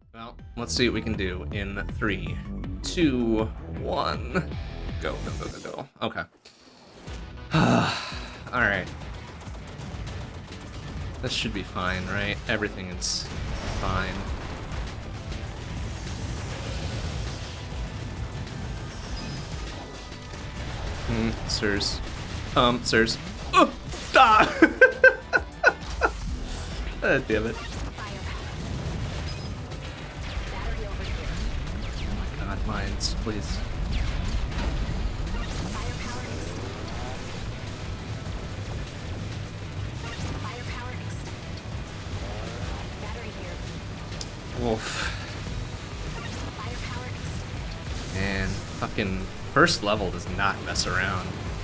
Well, let's see what we can do in 3, 2, 1. Go, go, go, go, go. Okay. Alright. This should be fine, right? Everything is fine. Sirs. Sirs. Oh! Ah! Damn it. Oh my god, mines, please. Wolf. And fucking first level does not mess around.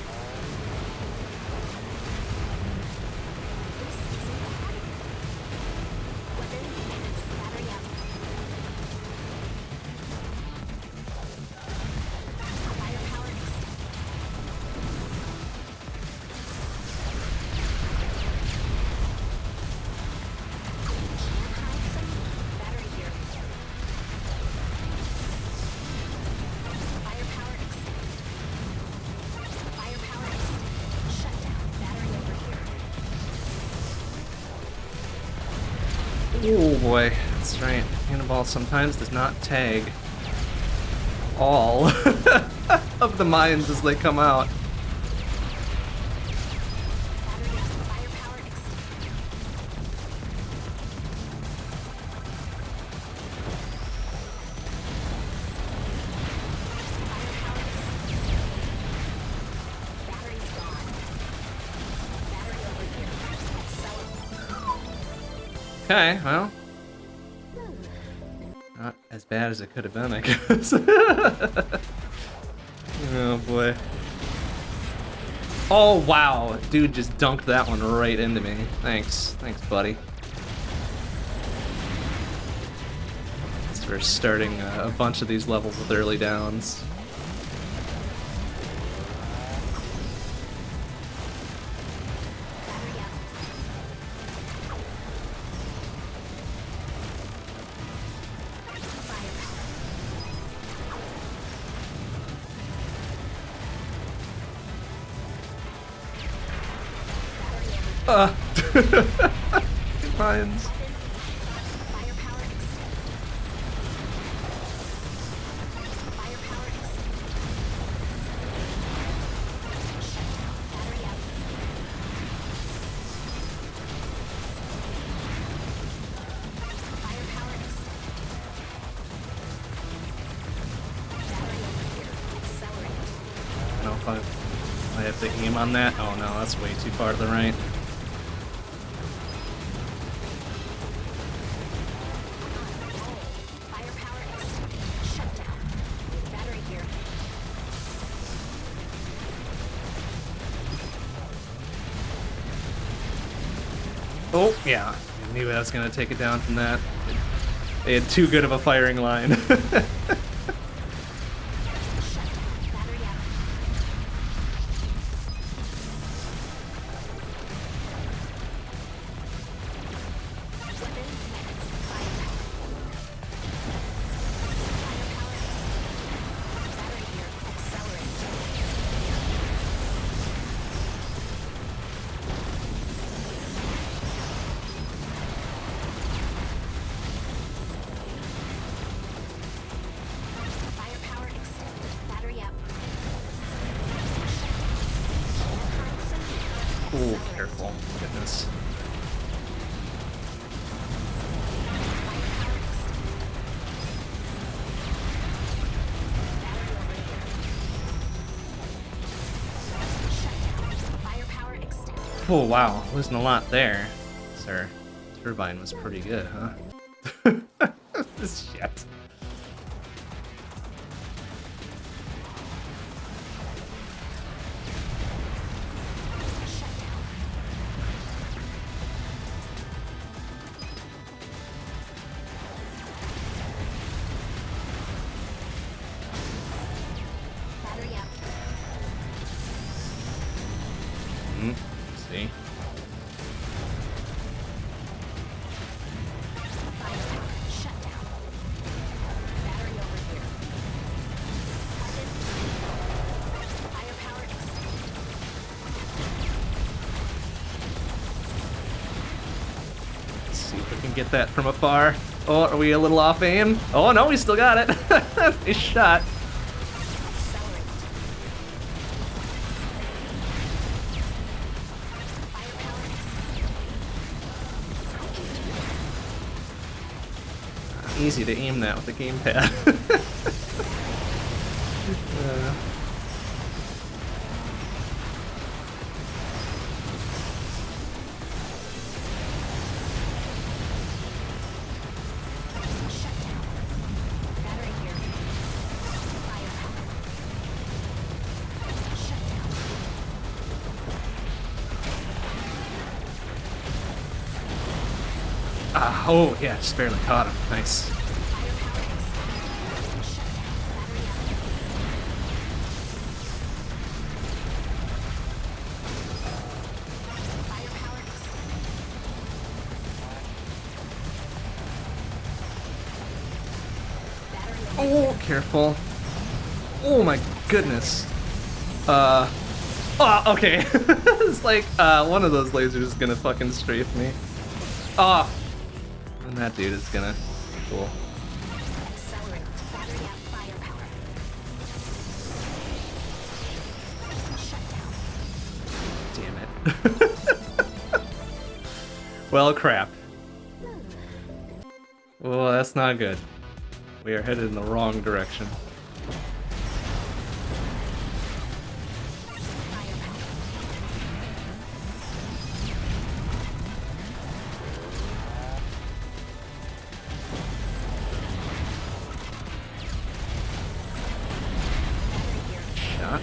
Oh boy, that's right. Cannonball sometimes does not tag all of the mines as they come out. Okay, well, not as bad as it could have been, I guess. Oh boy. Oh wow, dude just dunked that one right into me. Thanks, buddy. So we're starting a bunch of these levels with early downs. Mines. I don't know if I have to aim on that. Oh no, that's way too far to the right. Oh, yeah. I knew I was going to take it down from that. They had too good of a firing line. Oh, careful. Goodness. Oh, wow. Losing a lot there. Sir, turbine was pretty good, huh? This shit. See? get that from afar. Oh, are we a little off aim? Oh no, we still got it. Nice shot. Easy to aim that with the gamepad. Oh, yeah, just barely caught him. Nice. Oh, careful. Oh my goodness. Oh, okay. It's like, one of those lasers is gonna fucking strafe me. Oh. And that dude is gonna... Cool. Damn it. Well, crap. Well, that's not good. We are headed in the wrong direction. Shot.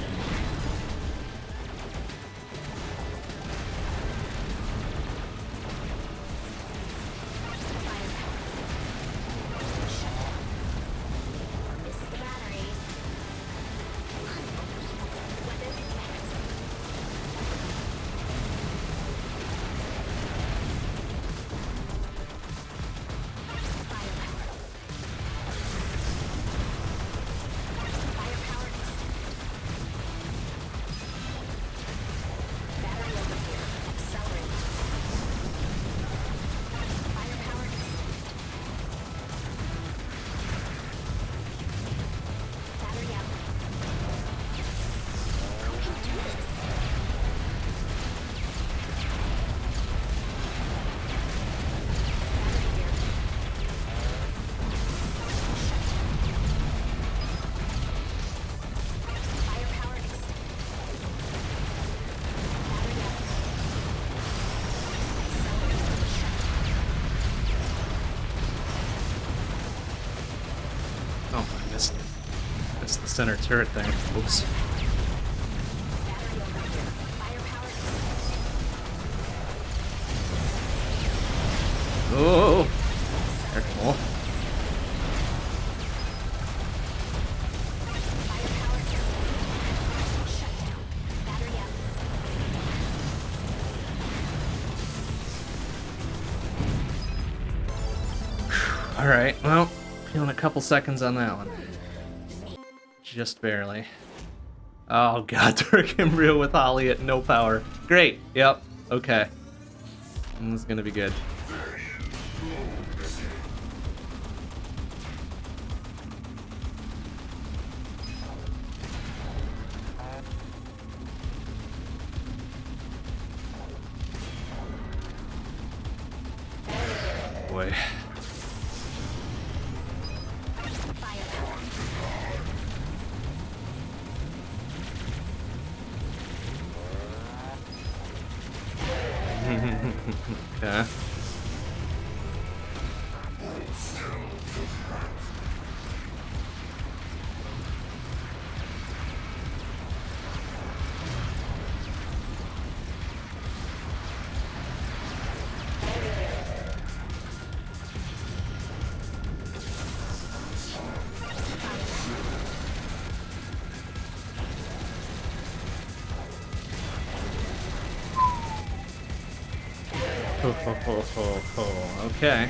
It's the center turret there. Oops. Oh, careful. All right, well, feeling a couple seconds on that one. Just barely. Oh god, Dark Embryo with Holly at no power. Great, yep, okay. This is gonna be good. Boy. Okay. Okay.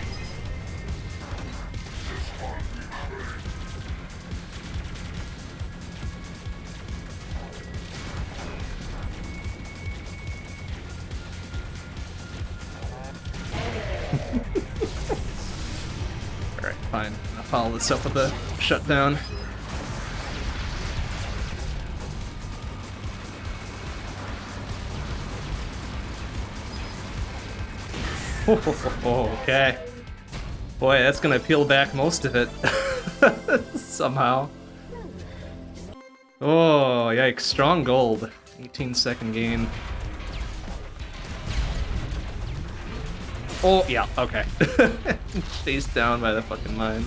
fine. I'll follow this up with a shutdown. Okay. Boy, that's gonna peel back most of it. Somehow. Oh, yikes. Strong gold. 18-second gain. Oh, yeah, okay. Chased down by the fucking mine.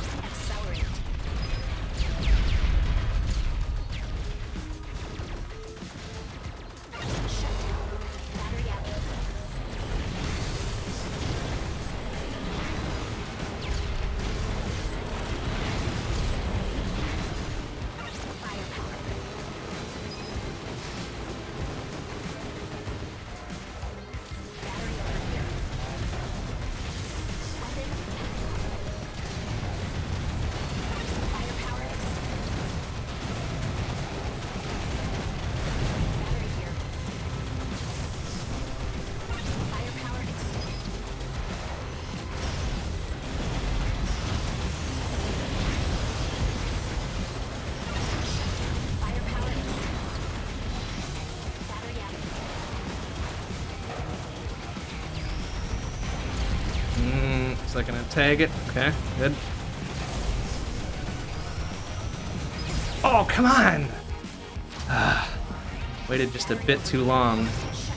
So I'm gonna tag it. Okay, good. Oh, come on! Waited just a bit too long.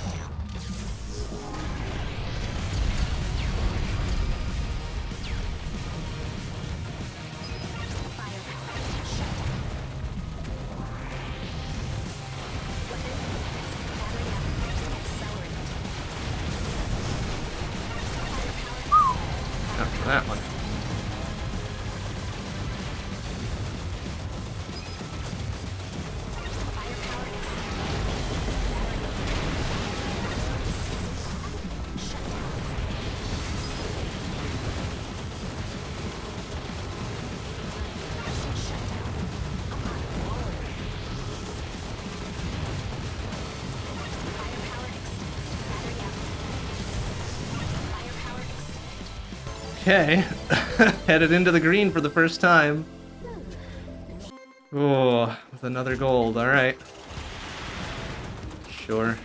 That one. Okay, headed into the green for the first time. Oh, with another gold, alright. Sure.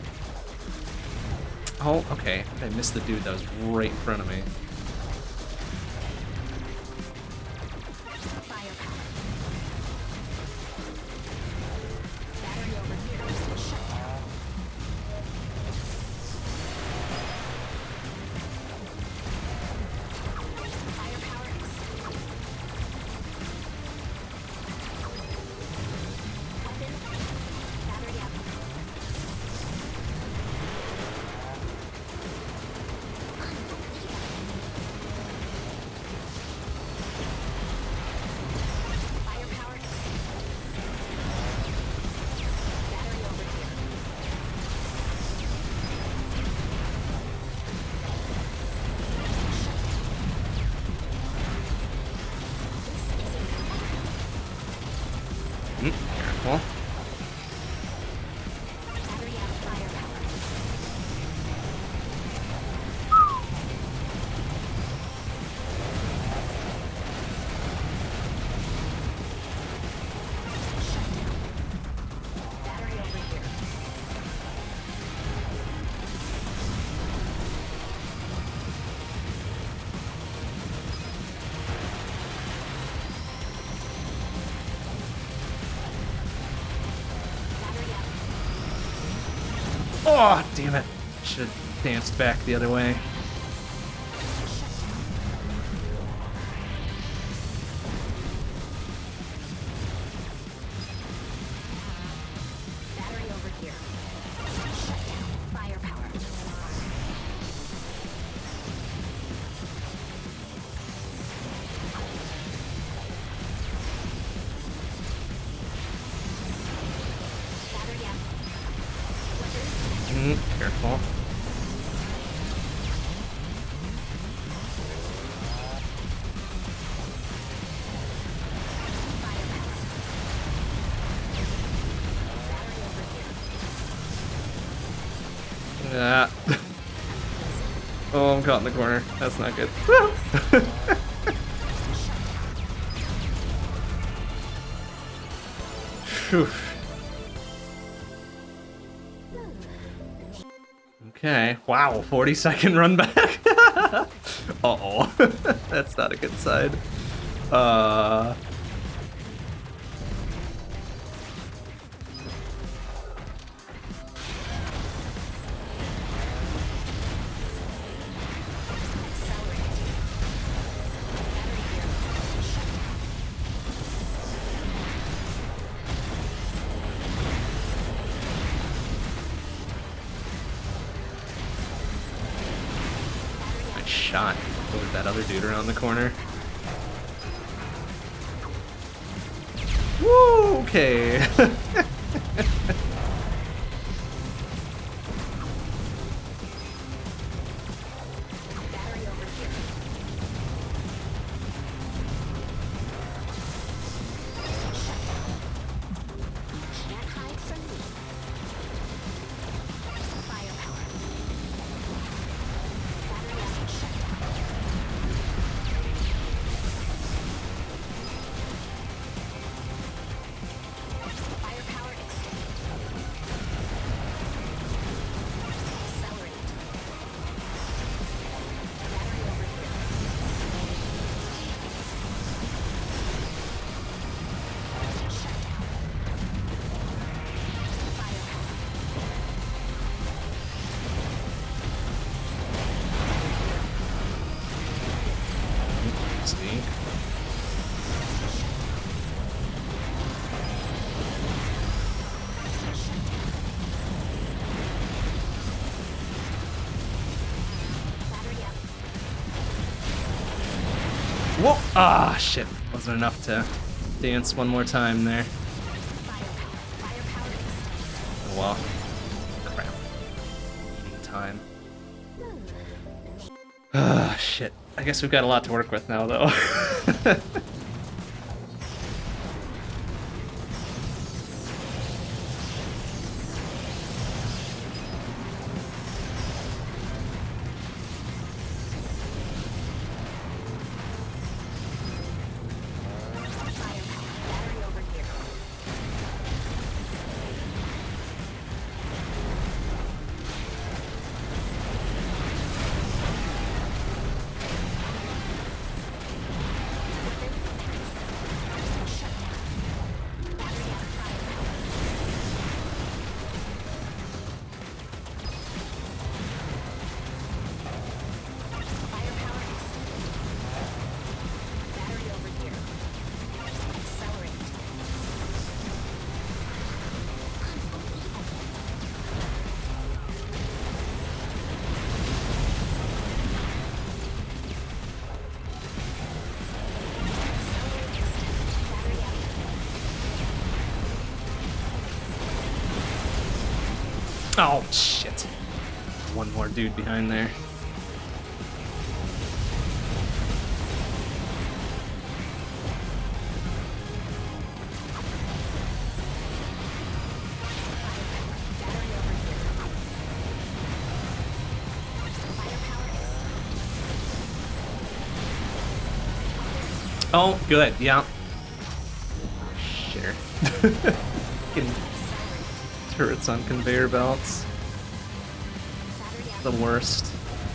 Oh, okay. I missed the dude that was right in front of me. Careful. Oh, damn it. Should have danced back the other way. Battery over here. Firepower. Battery out. Careful. Yeah. Oh, I'm caught in the corner. That's not good. Phew. Okay, wow, 40-second run back. Uh-oh, that's not a good sign. Nice shot. Move that other dude around the corner. Woo, okay. Whoa! Ah, shit. Wasn't enough to dance one more time there. Oh well. Crap. Eating time. Ah, shit. I guess we've got a lot to work with now, though. Oh, shit. One more dude behind there. Oh, good, yeah. Sure. Turrets on conveyor belts. The worst.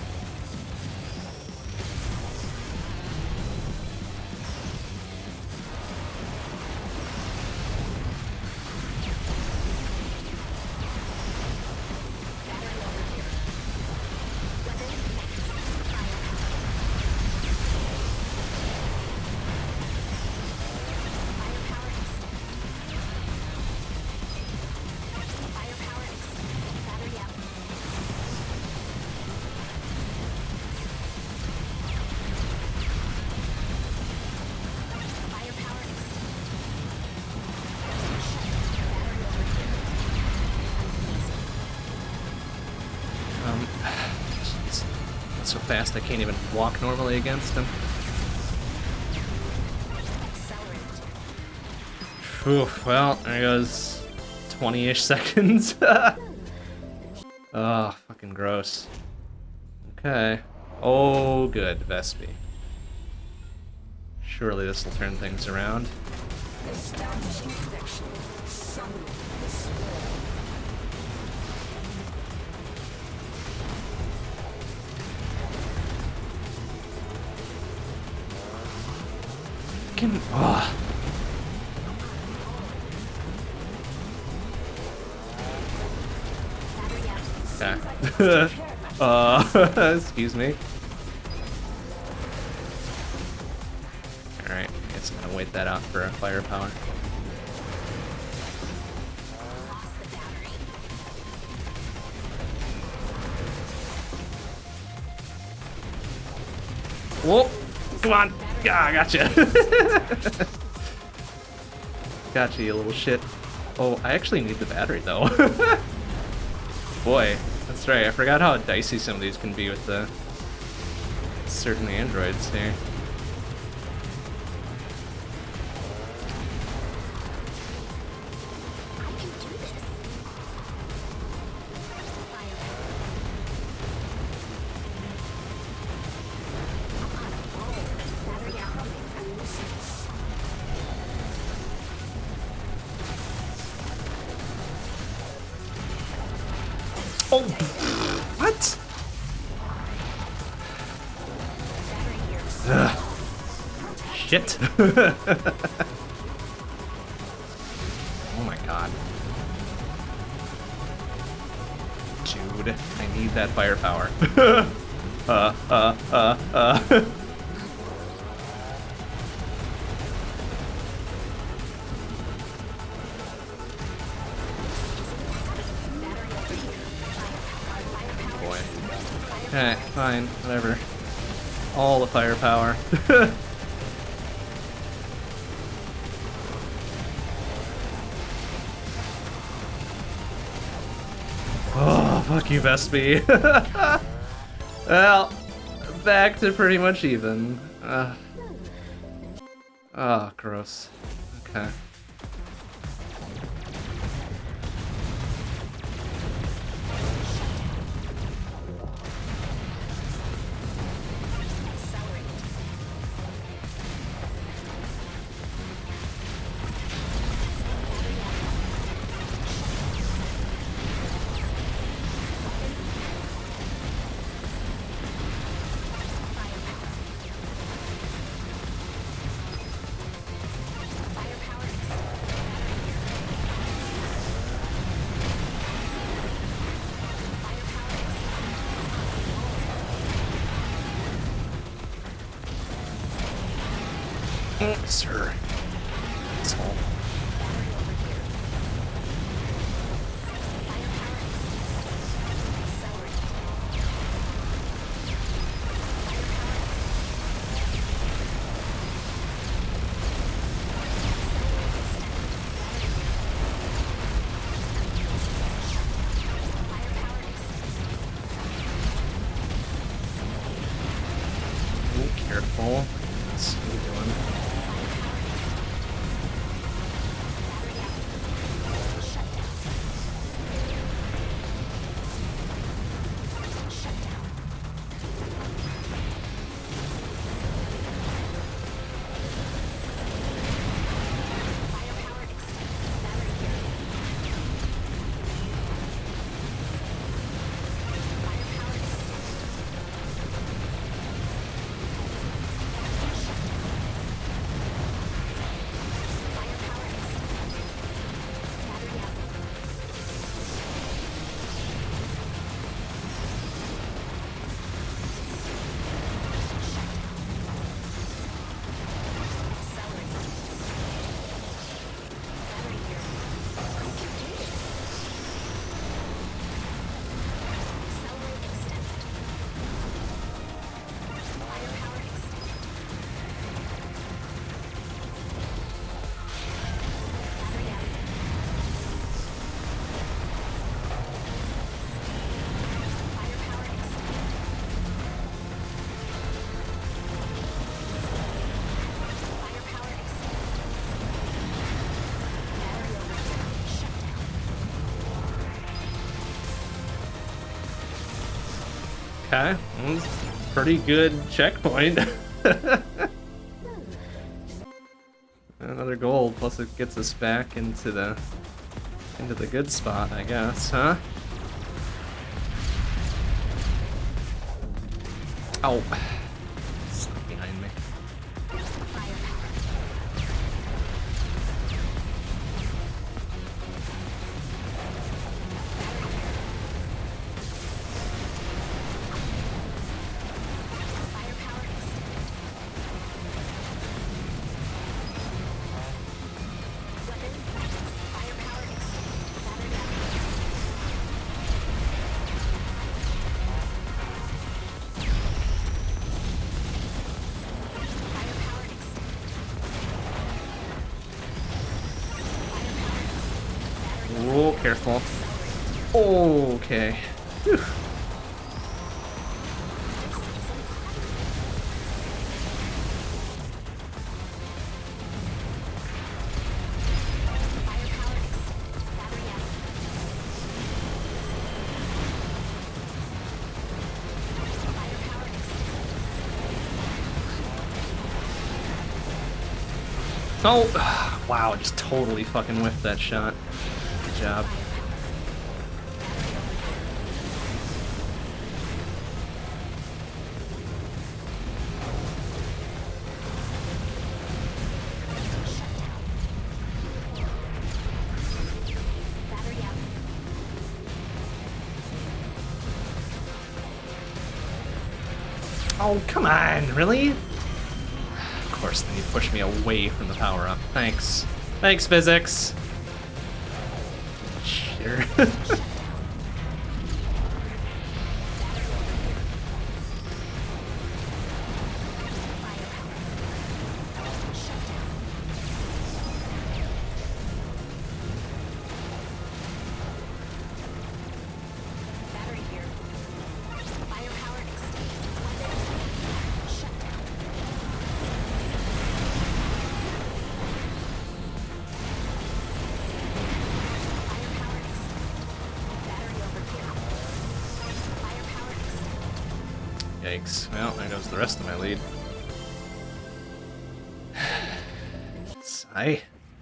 So fast I can't even walk normally against him. Oof, well, there goes 20-ish seconds. Oh, fucking gross. Okay. Oh, good, Vespi. Surely this will turn things around. Establishing connection. Summon the swarm. Fucking, ugh. Battery out. Okay. Excuse me. Alright, I guess I'm gonna wait that out for a firepower. Lost the battery. Whoa! Come on! Ah, I gotcha! Gotcha, you little shit. Oh, I actually need the battery though. Boy, that's right. I forgot how dicey some of these can be with the certain androids here. I can do this. Fire. I'm on a roll. Battery out. Oh! What? Battery here. Ugh. Shit. Oh my god. Dude, I need that firepower. Boy. Alright, fine, whatever. All the firepower. Oh, fuck you, Vespi. Well, back to pretty much even. Oh, gross. Okay. Sir. Asshole. Oh, careful. What's he doing? Okay, that was a pretty good checkpoint. Another gold plus gets us back into the good spot, I guess, huh? Oh, stuck behind me. Oh, careful. Okay. Whew. Oh, wow, just totally fucking whiffed that shot. Good job. Oh, come on, really? Of course, then you push me away from the power-up. Thanks. Thanks, physics. Sure. Yikes. Well, there goes the rest of my lead. Sigh.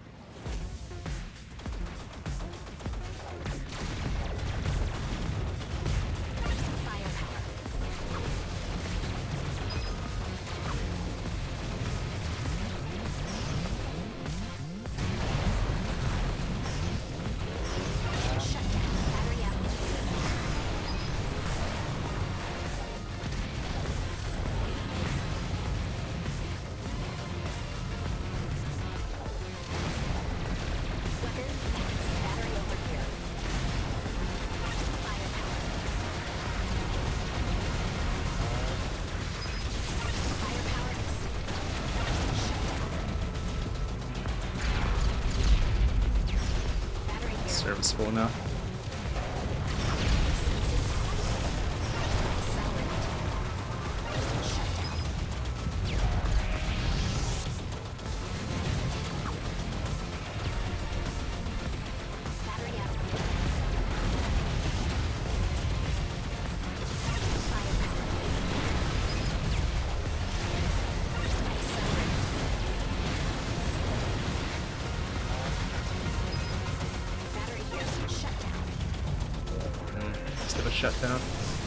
Serviceable enough. Shut down.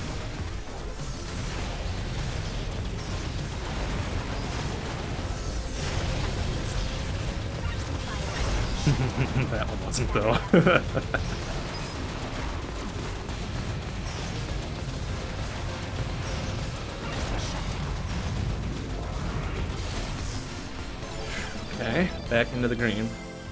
That one wasn't though. Okay, back into the green.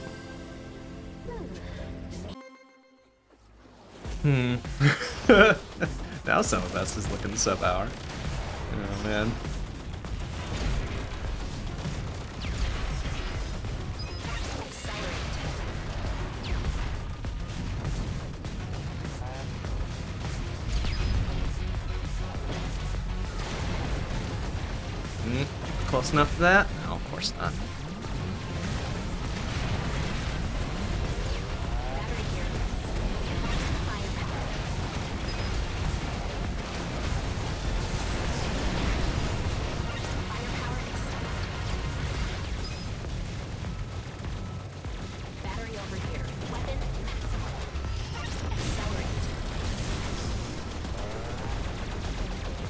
Now some of us is looking sub-hour. Oh man. Close enough to that? No, of course not.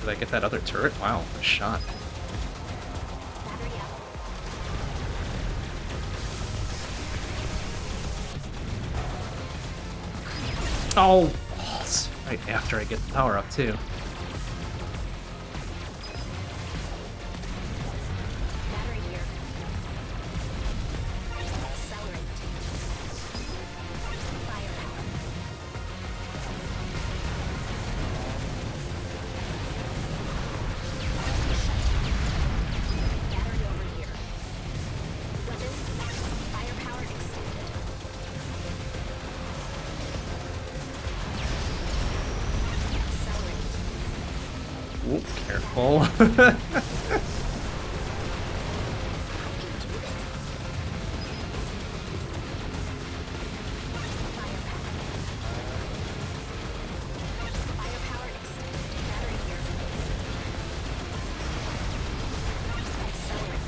Did I get that other turret? Wow, a shot. Battery out. Oh, it's right after I get the power up too. Battery here. Accelerate. Firepower. Battery over here. Weapon. Firepower extended. Accelerate. Ooh, careful. Firepower extended. Battery here. Accelerate.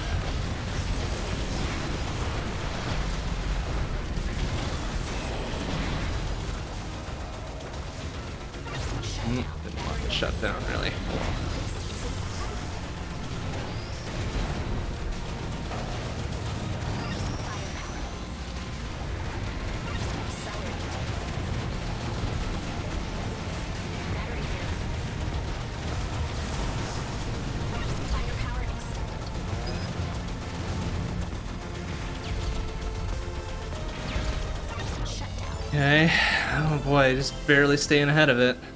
Didn't want the shutdown, really. Okay. Oh boy, just barely staying ahead of it.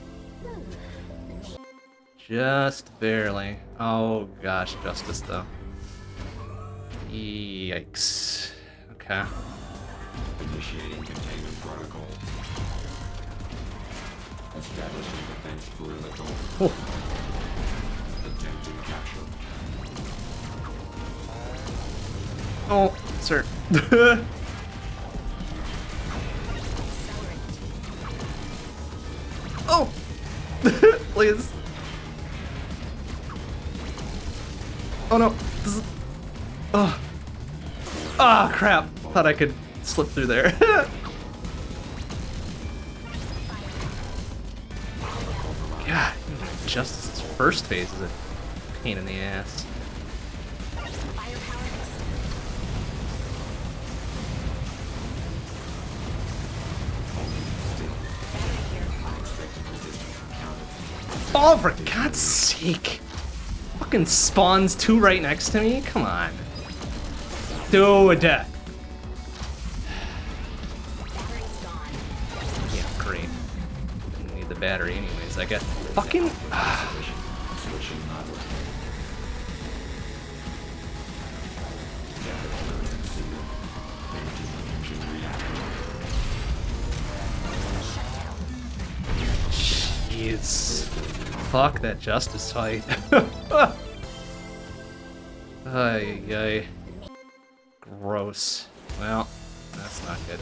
Just barely. Oh gosh, Justice though. Yikes. Okay. Initiating containment protocol. Establishing defense perimeter. Oh. Attempting capture. Oh, sir. Oh! Please. Oh no. This is... Oh. Ah, crap. Thought I could slip through there. God, Justice's first phase is a pain in the ass. Oh, for God's sake. Fucking spawns two right next to me? Come on. Dude. Yeah, great. Didn't need the battery anyways. I got fucking... Switching hardware. Jeez. Fuck that Justice fight. Ay, ay. Gross. Well, that's not good.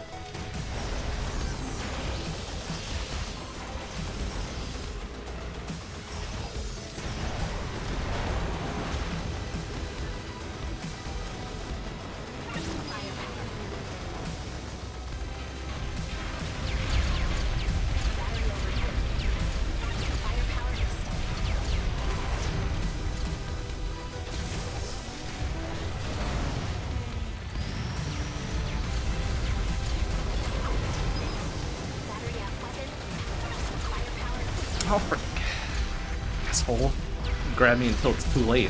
Oh, frick. Asshole. Grab me until it's too late.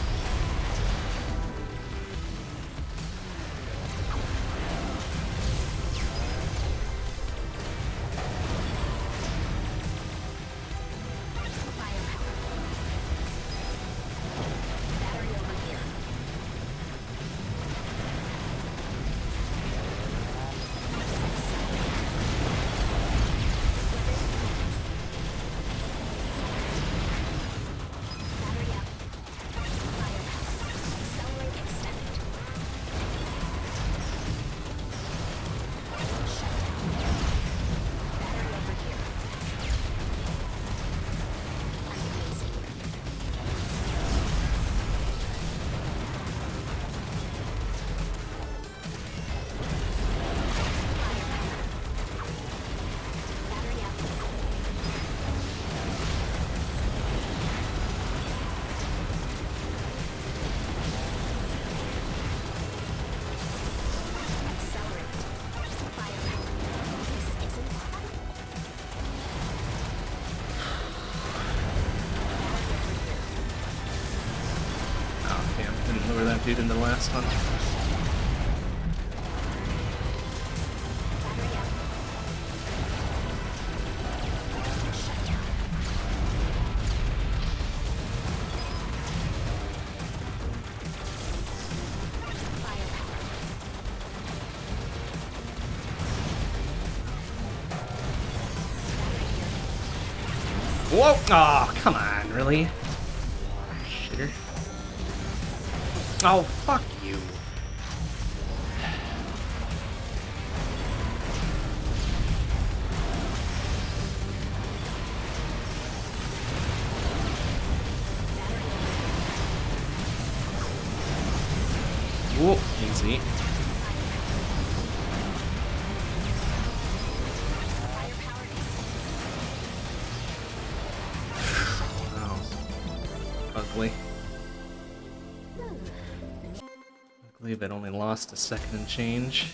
dude in the last one. Whoa! Oh, come on, really? Shitter. Oh, fuck you. Whoa, easy. Ugly. I believe it only lost a second and change.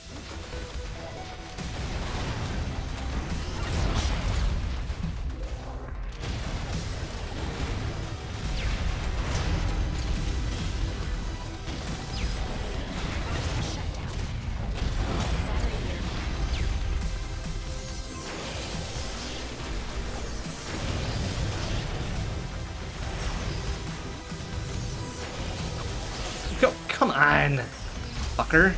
Go, come on, fucker.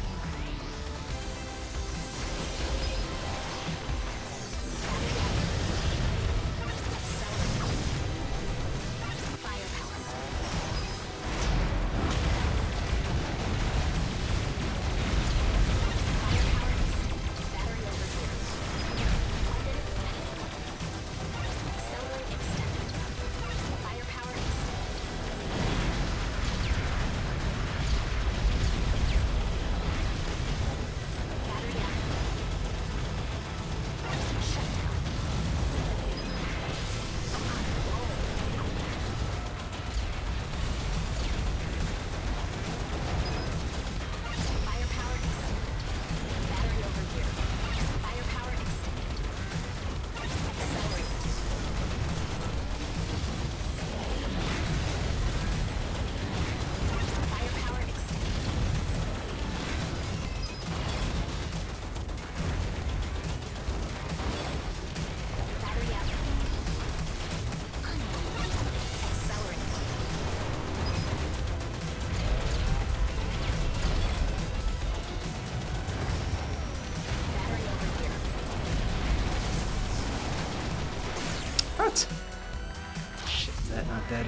What? Shit, is that not dead?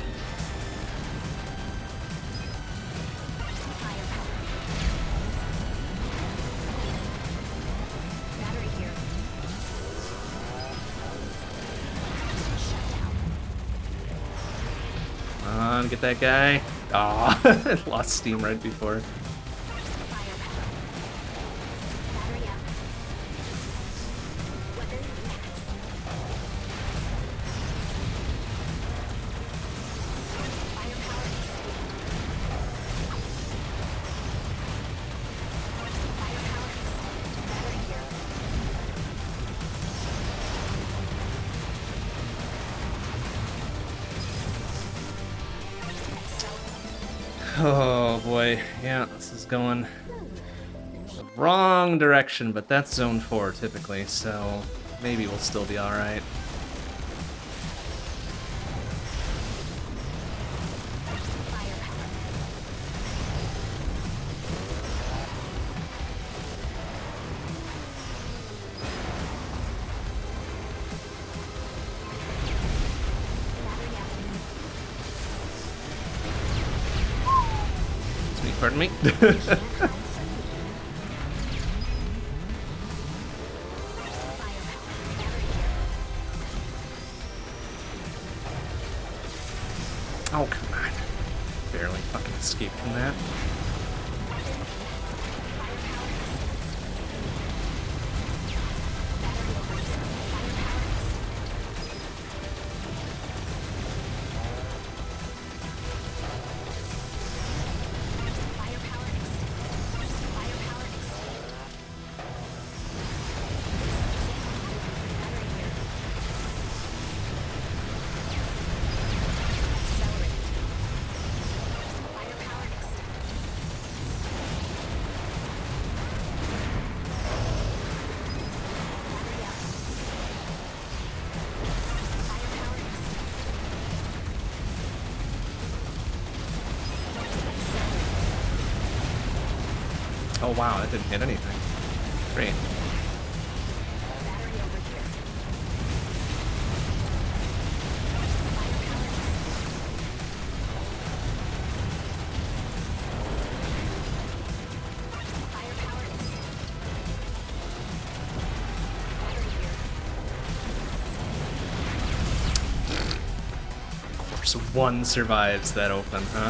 Battery here. Come on, get that guy. Aw, lost steam right before. Battery up. Weapon max. Firepower exceeded. Firepower exceeded. Battery here. Oh boy, yeah, this is going the wrong direction, but that's zone 4 typically, so maybe we'll still be alright. Pardon me? Oh, come on. Barely fucking escaped from that. Oh wow, that didn't hit anything. Great. Battery over here. Firepower extended. Battery here. Of course, one survives that open, huh?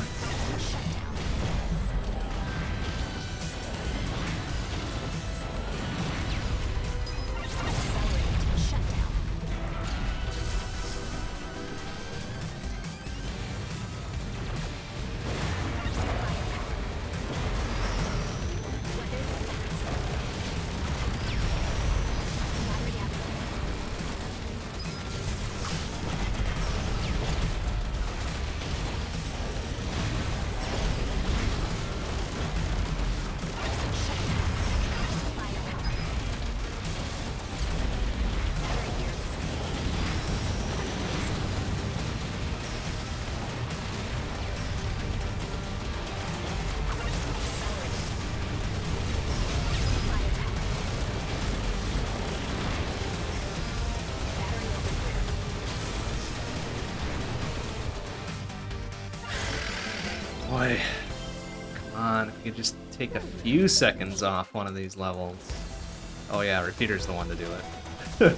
Boy, come on, if you could just take a few seconds off one of these levels. Oh yeah, Repeater's the one to do it.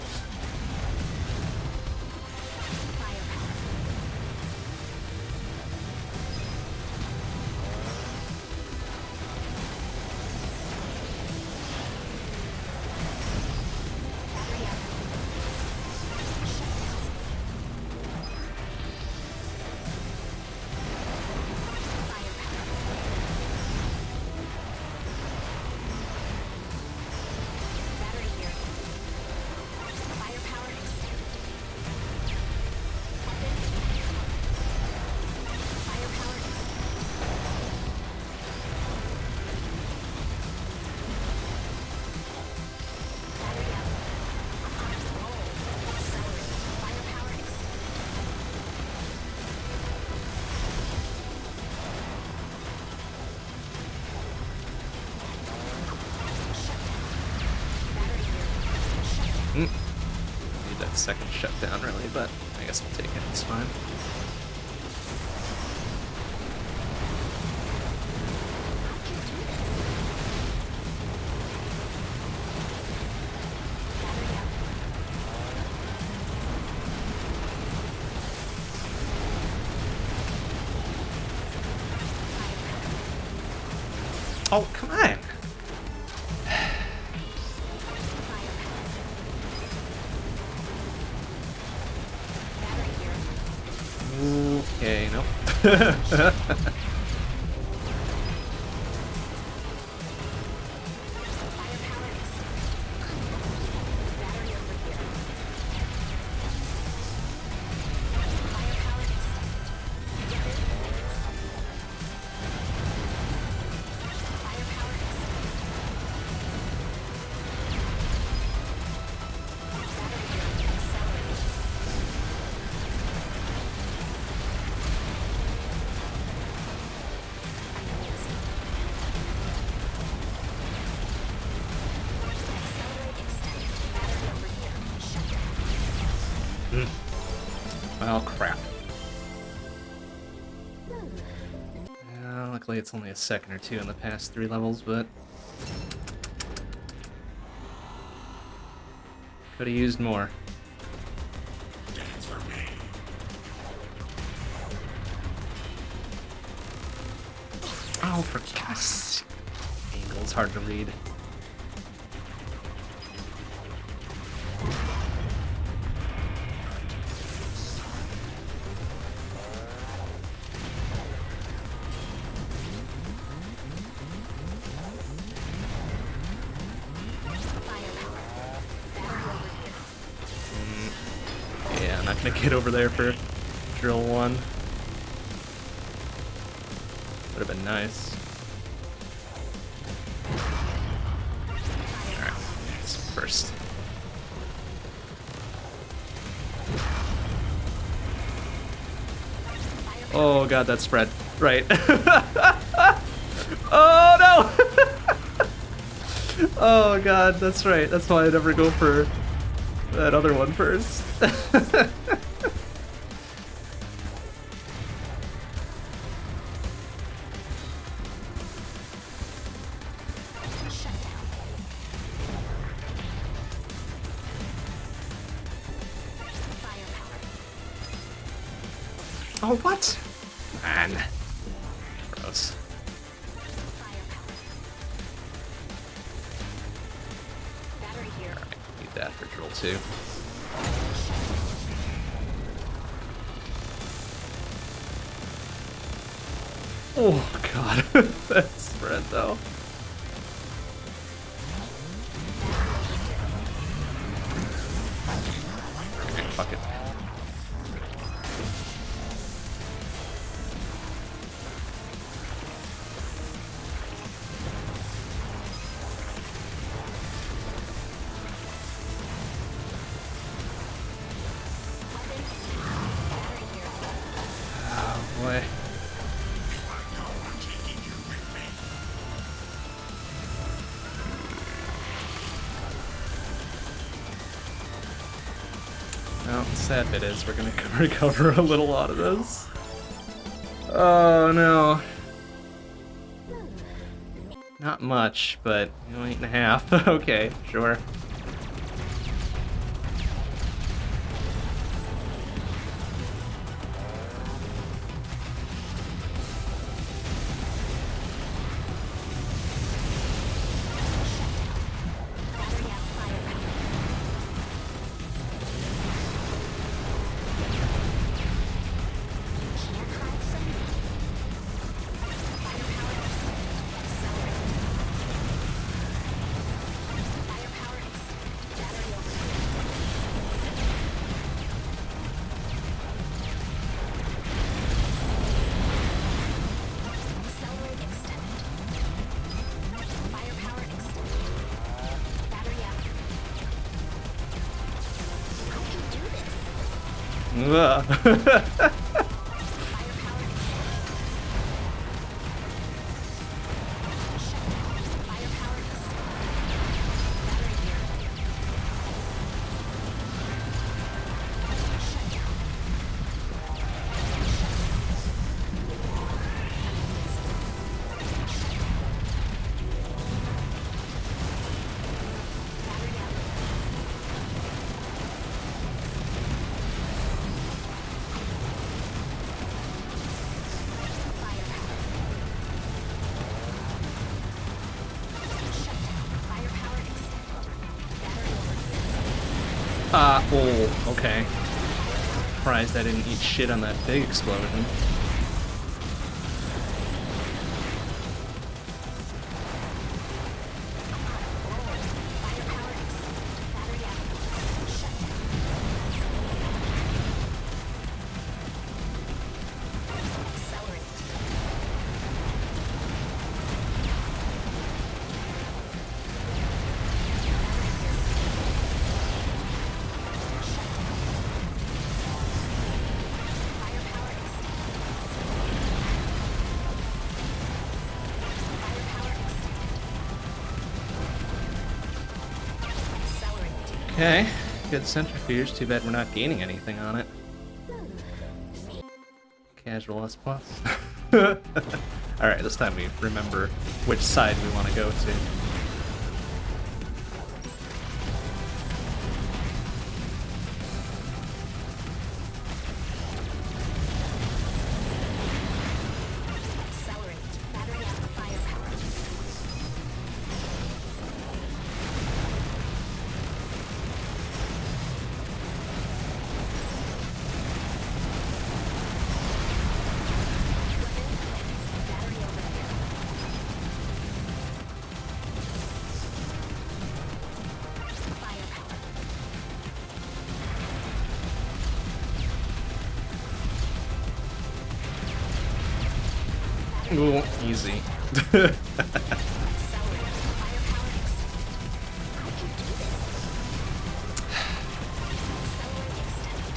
Battery here. Firepower extended. Weapon enhancement. Firepower extended. Battery up. Accelerate. Firepower extended. Battery here. Need that second shutdown, really, but I guess we'll take it. It's fine. Battery up. Oh, come on! Battery here. Okay, nope. Firepower extended. Battery over here. Firepower extended. Weapon enhancement. Firepower extended. Battery here. Accelerate. Accelerate extended. Battery over here. Shut down. Well, crap. Luckily, it's only a second or two in the past 3 levels, but could have used more. Dance for me. Oh, for God's sake. Angle's hard to read. Firepower. Battery over here. Yeah, I'm not gonna get over there for drill 1. Would have been nice. Alright, that's first. Oh god, that spread. Right. Oh no! Oh god, that's right. That's why I never go for that other one first. Shut down. Firepower. Oh, what? Man. Gross. Firepower. Battery here. Need that for drill 2. Oh god, that spread though. Okay, fuck it. Battery here. Oh boy. I know I'm taking you with me. Well, the sad bit is we're gonna recover a little out of this. Oh no. Not much, but 8.5. Okay, sure. Battery out. Firepower. Can't hide from me. Firepower accelerate. Firepower accelerate. Battery overheating. Accelerate extended. Firepower extended. Battery out. I can do this. Ugh. Firepower extended. Shut down. Firepower extended. Battery here. Shut down. Battery out. Firepower. Shut down. Firepower extended. Battery overheating. Oh, okay. Surprised I didn't eat shit on that big explosion. Firepower extended. Battery out. Shut down. Accelerate. Battery here. Shut down. Firepower extended. Firepower extended. Accelerate. Okay, good centrifuge. Too bad we're not gaining anything on it. Casual S plus. Alright, this time we remember which side we want to go to. Accelerate. Battery out. Firepower. Battery over here. Firepower. Ooh, easy. Accelerate. Firepower extended. I can do this. Accelerate extended.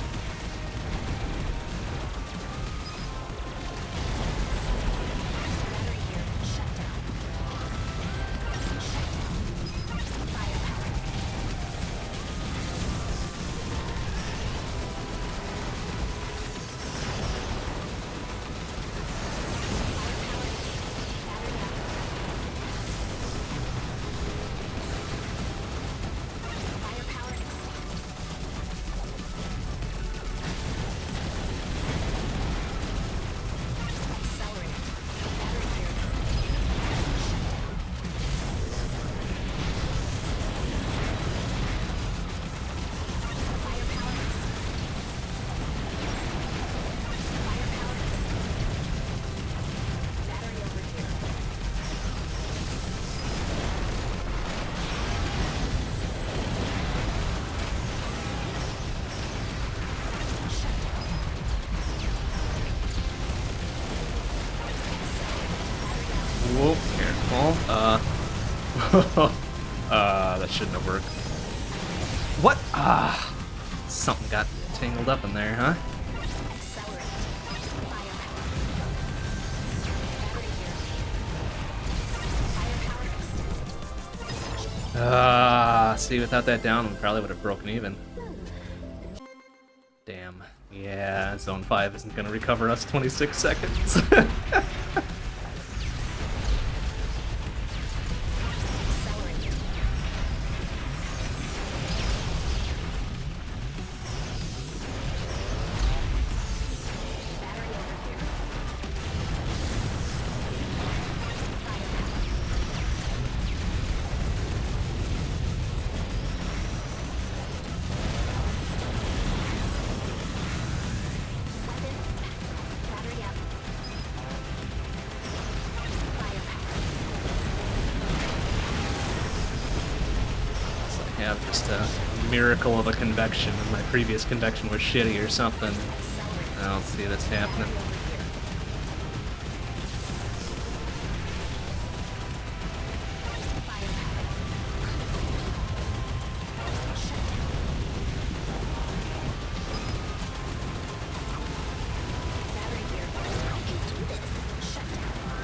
Battery here. Shut down. Shut down. That shouldn't have worked. What? Ah, something got tangled up in there, huh? Accelerate. Firepower. Battery here. Firepower. See, without that down, we probably would have broken even. Damn. Yeah, Zone 5 isn't gonna recover us 26 seconds. Accelerate. Battery over here. Battery up. So I have just a miracle of a convection, and my previous convection was shitty or something. I don't see this happening. Battery here. I can do this. Shut down.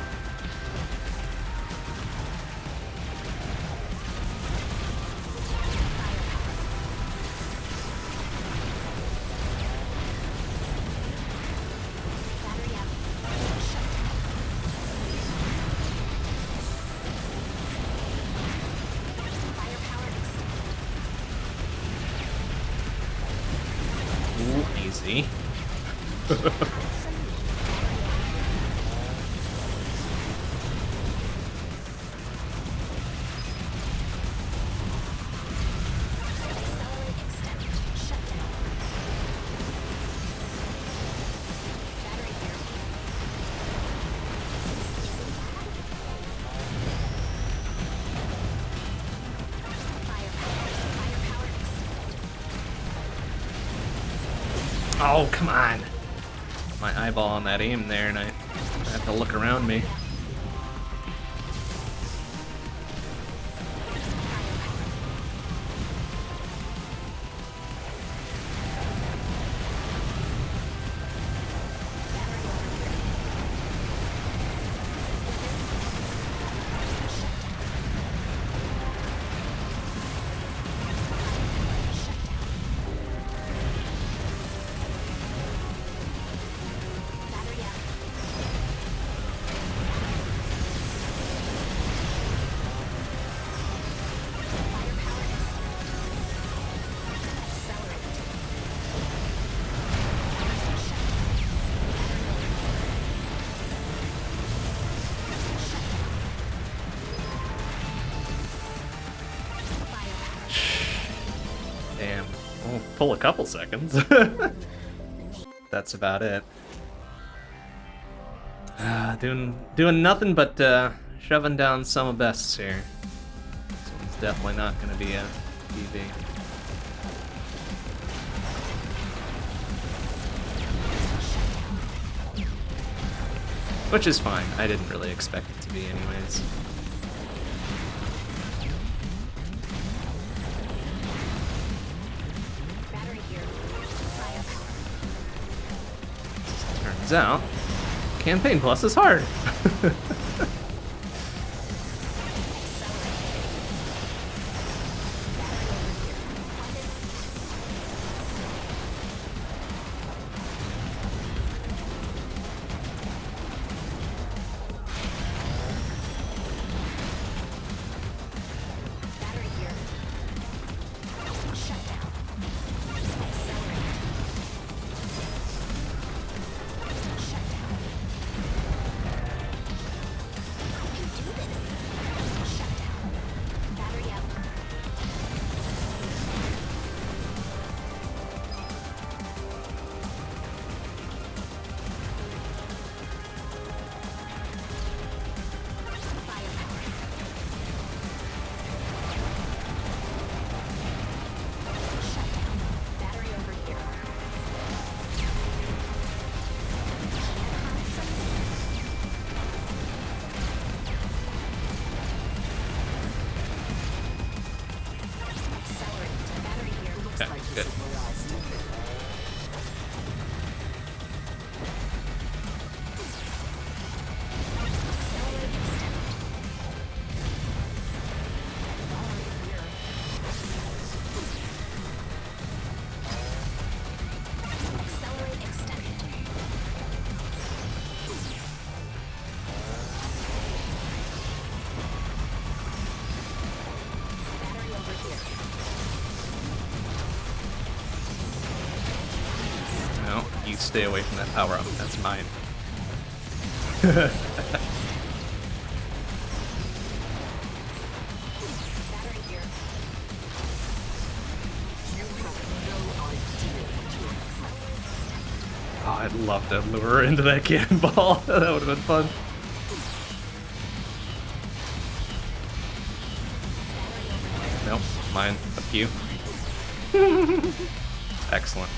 Battery up. Shut down. Firepower exceeded. Ooh, easy. Accelerate extended. Shut down. Battery here. This isn't bad. Firepower extended. Oh, come on. My eyeball on that aim there, and I have to look around me. Battery up. Firepower exceeded. Accelerate. Damn. We'll pull a couple seconds. That's about it. Doing nothing but shoving down some bests here. This one's definitely not going to be a PB. Which is fine. I didn't really expect it to be anyways. Battery here. Firepower. Turns out, Campaign Plus is hard. Battery here. Shut down. Accelerate. Shut down. stay away from that power up. That's mine. Battery here. Oh, I'd love to lure her into that cannonball. That would have been fun. Nope, mine. Up you. Excellent.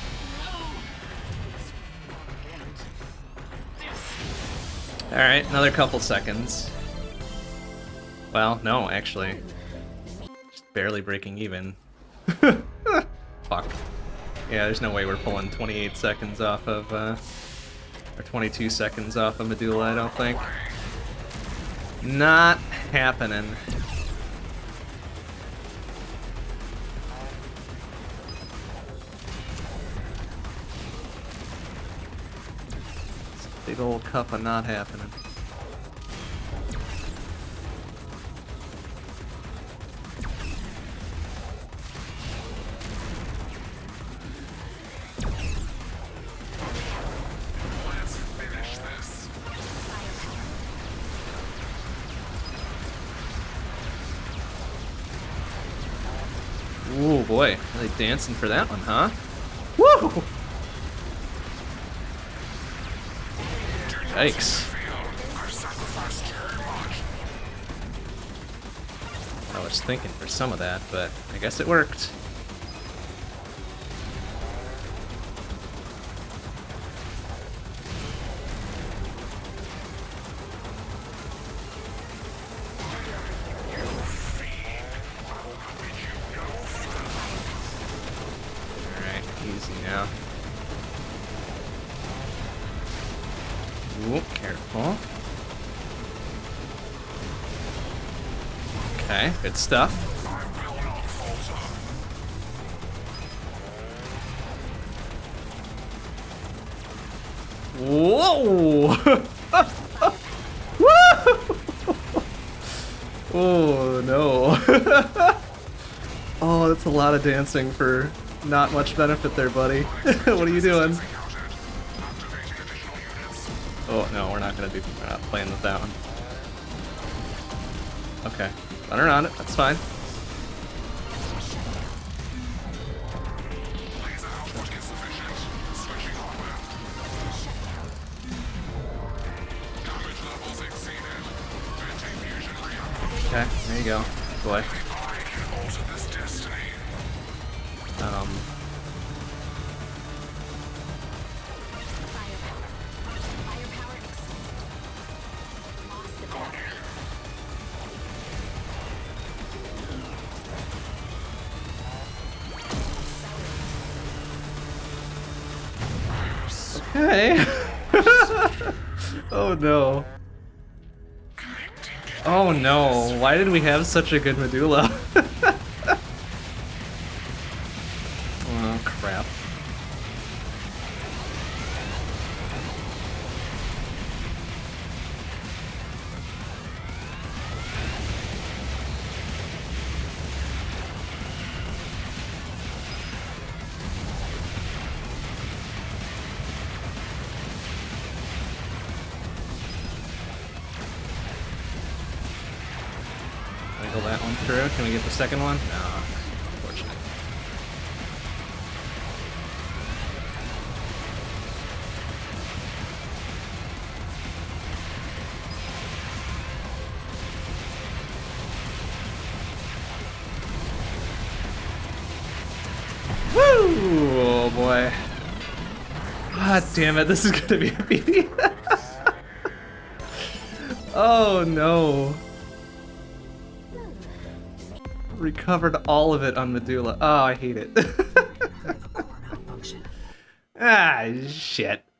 Alright, another couple seconds. Well, no, actually. Just barely breaking even. Fuck. Yeah, there's no way we're pulling 28 seconds off of, or 22 seconds off of Medulla, I don't think. Not happening. Big old cup of not happening. Let's finish this. Ooh, boy. Really dancing for that one, huh? Woo! Yikes. Our sacrifice too much. I was thinking for some of that, but I guess it worked. Alright, easy now. Ooh, careful. Okay, good stuff. I will not falter. Whoa! Woo! Oh no. Oh, that's a lot of dancing for not much benefit there, buddy. What are you doing? Activating additional units. Oh no, we're not playing with that one. Okay, run around it, that's fine. Laser output insufficient. Switching hardware. Damage levels exceeded. Venting fusion reactor. Okay, there you go, boy. I can alter this destiny. Firepower. Firepower exceeded. Lost the battery. Okay. Oh no. Oh no, why did we have such a good Medulla? Oh crap. Wiggle that one through. Can we get the second one? No, unfortunate. Woo! Oh boy. God damn it, this is gonna be a BB. Oh no. Recovered all of it on Medulla. Oh, I hate it. Core malfunction. Ah, shit.